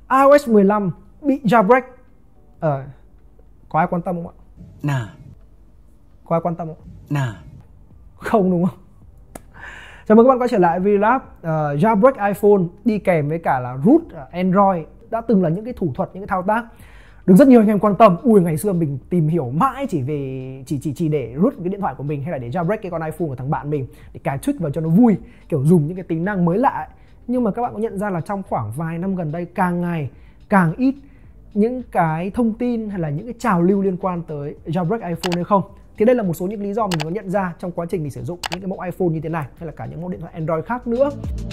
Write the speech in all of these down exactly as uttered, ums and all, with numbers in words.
iOS mười lăm bị jailbreak. Ờ, có ai quan tâm không ạ? Nah. Có ai quan tâm không? Nah. Không đúng không? Chào mừng các bạn quay trở lại Vlog. uh, Jailbreak iPhone đi kèm với cả là root Android đã từng là những cái thủ thuật, những cái thao tác được rất nhiều anh em quan tâm. Ui, ngày xưa mình tìm hiểu mãi chỉ về chỉ chỉ chỉ để root cái điện thoại của mình hay là để jailbreak cái con iPhone của thằng bạn mình để cài tweak vào cho nó vui, kiểu dùng những cái tính năng mới lạ ấy. Nhưng mà các bạn có nhận ra là trong khoảng vài năm gần đây càng ngày càng ít những cái thông tin hay là những cái trào lưu liên quan tới jailbreak iPhone hay không? Thì đây là một số những lý do mình có nhận ra trong quá trình mình sử dụng những cái mẫu iPhone như thế này hay là cả những mẫu điện thoại Android khác nữa.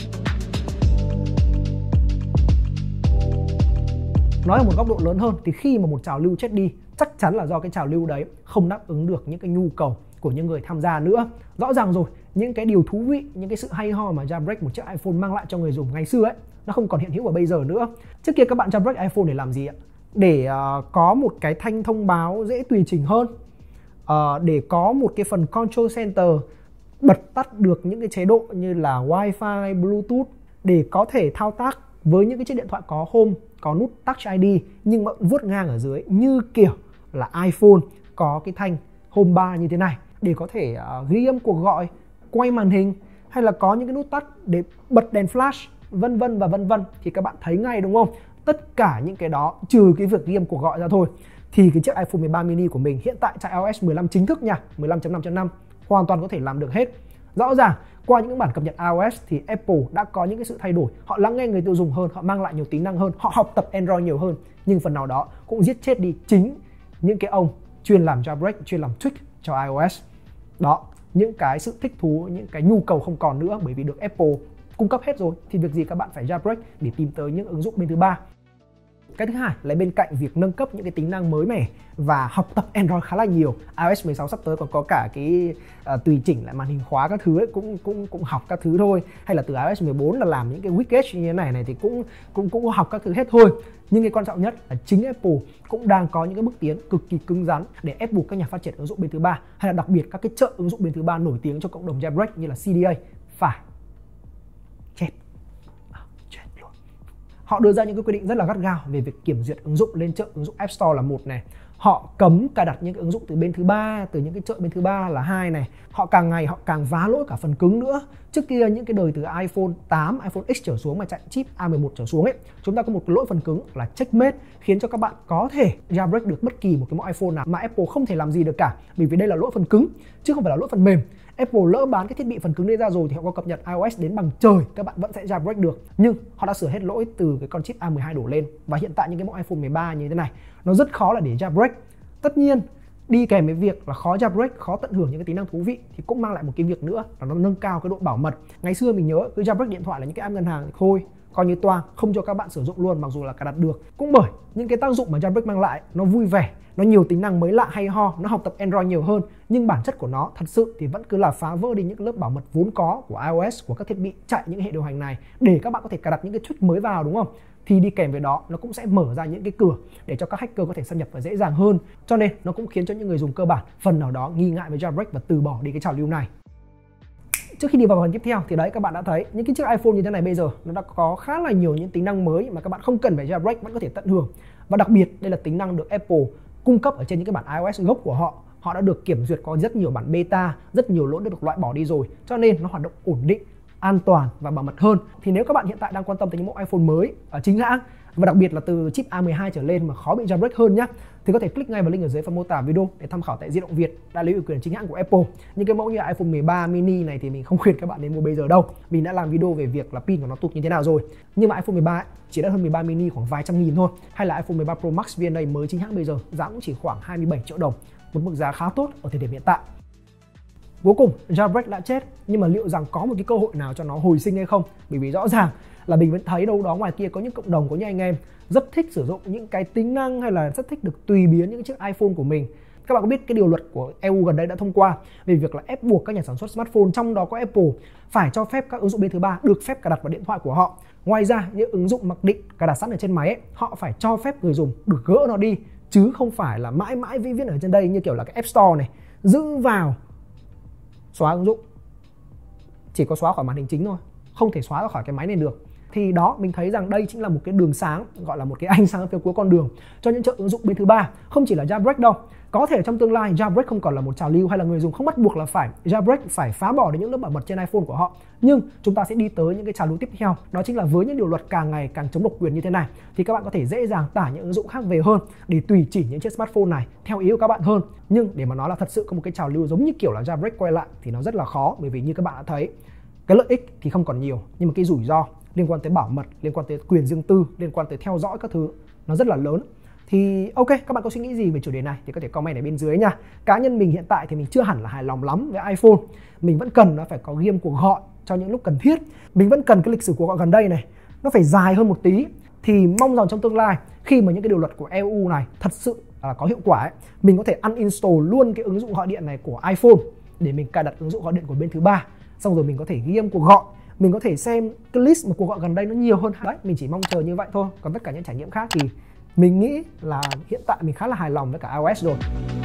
Nói ở một góc độ lớn hơn thì khi mà một trào lưu chết đi, chắc chắn là do cái trào lưu đấy không đáp ứng được những cái nhu cầu của những người tham gia nữa. Rõ ràng rồi, những cái điều thú vị, những cái sự hay ho mà jailbreak một chiếc iPhone mang lại cho người dùng ngày xưa ấy, nó không còn hiện hữu ở bây giờ nữa. Trước kia các bạn jailbreak iPhone để làm gì ạ? Để uh, có một cái thanh thông báo dễ tùy chỉnh hơn, uh, để có một cái phần control center bật tắt được những cái chế độ như là Wi-Fi, Bluetooth, để có thể thao tác với những cái chiếc điện thoại có home, có nút Touch i đê nhưng vẫn vuốt ngang ở dưới như kiểu là iPhone có cái thanh home bar như thế này, để có thể uh, ghi âm cuộc gọi, quay màn hình hay là có những cái nút tắt để bật đèn flash, vân vân và vân vân. Thì các bạn thấy ngay đúng không? Tất cả những cái đó trừ cái việc ghi âm cuộc gọi ra thôi thì cái chiếc iPhone mười ba mini của mình hiện tại chạy iOS mười lăm chính thức nha, mười lăm chấm năm chấm năm hoàn toàn có thể làm được hết. Rõ ràng qua những bản cập nhật iOS thì Apple đã có những cái sự thay đổi, họ lắng nghe người tiêu dùng hơn, họ mang lại nhiều tính năng hơn, họ học tập Android nhiều hơn, nhưng phần nào đó cũng giết chết đi chính những cái ông chuyên làm jailbreak, chuyên làm tweak cho iOS. Đó, những cái sự thích thú, những cái nhu cầu không còn nữa bởi vì được Apple cung cấp hết rồi, thì việc gì các bạn phải jailbreak để tìm tới những ứng dụng bên thứ ba. Cái thứ hai là bên cạnh việc nâng cấp những cái tính năng mới mẻ và học tập Android khá là nhiều, iOS mười sáu sắp tới còn có cả cái uh, tùy chỉnh lại màn hình khóa các thứ ấy, cũng cũng cũng học các thứ thôi, hay là từ iOS mười bốn là làm những cái widget như thế này này thì cũng cũng cũng học các thứ hết thôi. Nhưng cái quan trọng nhất là chính Apple cũng đang có những cái bước tiến cực kỳ cứng rắn để ép buộc các nhà phát triển ứng dụng bên thứ ba hay là đặc biệt các cái chợ ứng dụng bên thứ ba nổi tiếng cho cộng đồng jailbreak như là xê đê a phải chết. Họ đưa ra những cái quy định rất là gắt gao về việc kiểm duyệt ứng dụng lên chợ ứng dụng App Store là một này. Họ cấm cài đặt những cái ứng dụng từ bên thứ ba, từ những cái chợ bên thứ ba là hai này. Họ càng ngày họ càng vá lỗi cả phần cứng nữa. Trước kia những cái đời từ iPhone tám, iPhone X trở xuống mà chạy chip A mười một trở xuống ấy, chúng ta có một cái lỗi phần cứng là checkmate, khiến cho các bạn có thể jailbreak được bất kỳ một cái mẫu iPhone nào mà Apple không thể làm gì được cả, bởi vì đây là lỗi phần cứng chứ không phải là lỗi phần mềm. Apple lỡ bán cái thiết bị phần cứng đấy ra rồi thì họ có cập nhật iOS đến bằng trời, các bạn vẫn sẽ jailbreak được. Nhưng họ đã sửa hết lỗi từ cái con chip A mười hai đổ lên, và hiện tại những cái mẫu iPhone mười ba như thế này nó rất khó là để jailbreak. Tất nhiên đi kèm với việc là khó jailbreak, khó tận hưởng những cái tính năng thú vị thì cũng mang lại một cái việc nữa là nó nâng cao cái độ bảo mật. Ngày xưa mình nhớ cứ jailbreak điện thoại là những cái app ngân hàng thì thôi coi như toang, không cho các bạn sử dụng luôn, mặc dù là cài đặt được. Cũng bởi những cái tác dụng mà jailbreak mang lại nó vui vẻ, nó nhiều tính năng mới lạ hay ho, nó học tập Android nhiều hơn, nhưng bản chất của nó thật sự thì vẫn cứ là phá vỡ đi những lớp bảo mật vốn có của iOS, của các thiết bị chạy những hệ điều hành này để các bạn có thể cài đặt những cái tweak mới vào, đúng không? Thì đi kèm với đó nó cũng sẽ mở ra những cái cửa để cho các hacker có thể xâm nhập và dễ dàng hơn. Cho nên nó cũng khiến cho những người dùng cơ bản phần nào đó nghi ngại với jailbreak và từ bỏ đi cái trào lưu này. Trước khi đi vào phần tiếp theo thì đấy, các bạn đã thấy những cái chiếc iPhone như thế này bây giờ nó đã có khá là nhiều những tính năng mới mà các bạn không cần phải jailbreak vẫn có thể tận hưởng. Và đặc biệt đây là tính năng được Apple cung cấp ở trên những cái bản iOS gốc của họ. Họ đã được kiểm duyệt có rất nhiều bản beta, rất nhiều lỗi đã được loại bỏ đi rồi, cho nên nó hoạt động ổn định, an toàn và bảo mật hơn. Thì nếu các bạn hiện tại đang quan tâm tới những mẫu iPhone mới ở chính hãng và đặc biệt là từ chip A mười hai trở lên mà khó bị jailbreak hơn nhé, thì có thể click ngay vào link ở dưới phần mô tả video để tham khảo tại Di động Việt, đại lý ủy quyền chính hãng của Apple. Những cái mẫu như iPhone mười ba mini này thì mình không khuyên các bạn nên mua bây giờ đâu. Mình đã làm video về việc là pin của nó tụt như thế nào rồi. Nhưng mà iPhone mười ba ấy, chỉ đắt hơn mười ba mini khoảng vài trăm nghìn thôi. Hay là iPhone mười ba Pro Max vê en a mới chính hãng bây giờ giá cũng chỉ khoảng hai mươi bảy triệu đồng, một mức giá khá tốt ở thời điểm hiện tại. Cuối cùng jailbreak đã chết, nhưng mà liệu rằng có một cái cơ hội nào cho nó hồi sinh hay không? Bởi vì rõ ràng là mình vẫn thấy đâu đó ngoài kia có những cộng đồng, có những anh em rất thích sử dụng những cái tính năng hay là rất thích được tùy biến những chiếc iPhone của mình. Các bạn có biết cái điều luật của e u gần đây đã thông qua về việc là ép buộc các nhà sản xuất smartphone, trong đó có Apple, phải cho phép các ứng dụng bên thứ ba được phép cài đặt vào điện thoại của họ. Ngoài ra những ứng dụng mặc định cài đặt sẵn ở trên máy ấy, họ phải cho phép người dùng được gỡ nó đi, chứ không phải là mãi mãi vĩnh viễn ở trên đây như kiểu là cái App Store này, giữ vào xóa ứng dụng, chỉ có xóa khỏi màn hình chính thôi, không thể xóa ra khỏi cái máy này được. Thì đó, mình thấy rằng đây chính là một cái đường sáng, gọi là một cái ánh sáng phía cuối con đường cho những chợ ứng dụng bên thứ ba. Không chỉ là jailbreak đâu, có thể trong tương lai jailbreak không còn là một trào lưu, hay là người dùng không bắt buộc là phải jailbreak, phải phá bỏ được những lớp bảo mật trên iPhone của họ. Nhưng chúng ta sẽ đi tới những cái trào lưu tiếp theo, đó chính là với những điều luật càng ngày càng chống độc quyền như thế này thì các bạn có thể dễ dàng tải những ứng dụng khác về hơn để tùy chỉnh những chiếc smartphone này theo ý của các bạn hơn. Nhưng để mà nói là thật sự có một cái trào lưu giống như kiểu là jailbreak quay lại thì nó rất là khó, bởi vì như các bạn đã thấy, cái lợi ích thì không còn nhiều, nhưng mà cái rủi ro liên quan tới bảo mật, liên quan tới quyền riêng tư, liên quan tới theo dõi các thứ nó rất là lớn. Thì ok, các bạn có suy nghĩ gì về chủ đề này thì có thể comment ở bên dưới nha. Cá nhân mình hiện tại thì mình chưa hẳn là hài lòng lắm với iPhone. Mình vẫn cần nó phải có game cuộc gọi cho những lúc cần thiết. Mình vẫn cần cái lịch sử cuộc gọi gần đây này nó phải dài hơn một tí. Thì mong rằng trong tương lai khi mà những cái điều luật của e u này thật sự là có hiệu quả ấy, mình có thể uninstall luôn cái ứng dụng gọi điện này của iPhone để mình cài đặt ứng dụng gọi điện của bên thứ ba. Xong rồi mình có thể ghi âm cuộc gọi, mình có thể xem cái list một cuộc gọi gần đây nó nhiều hơn. Đấy, mình chỉ mong chờ như vậy thôi. Còn tất cả những trải nghiệm khác thì mình nghĩ là hiện tại mình khá là hài lòng với cả iOS rồi.